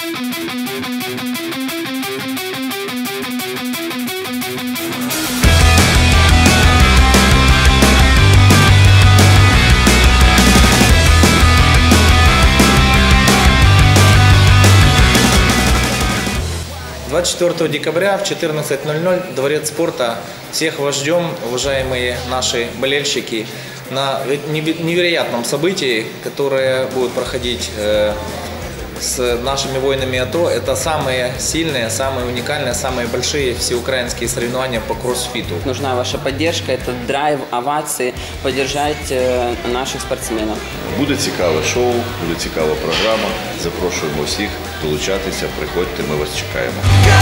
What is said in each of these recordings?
«24 декабря в 14:00 Дворец спорта. Всех вас ждем, уважаемые наши болельщики, на невероятном событии, которое будет проходить с нашими воинами АТО. Это самые сильные, самые уникальные, самые большие всеукраинские соревнования по кроссфиту. Нужна ваша поддержка, это драйв, овации, поддержать наших спортсменов. Буде цікаве шоу, буде цікава програма. Запрошуємо всіх долучатися, приходьте, ми вас чекаємо.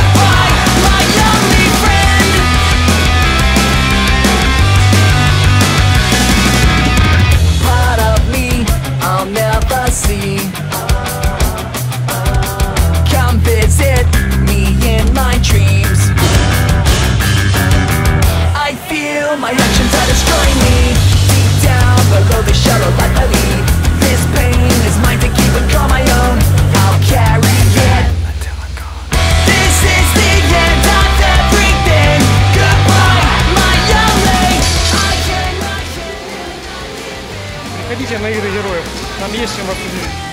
Visit me in my dreams. I feel my actions are destroying me. Deep down below the shallow life I lead. This pain is mine to keep and draw my own. I'll carry it until I'm gone. This is the end of everything. Goodbye, my only. Приходите на игры героев. Нам есть чем вас удивить.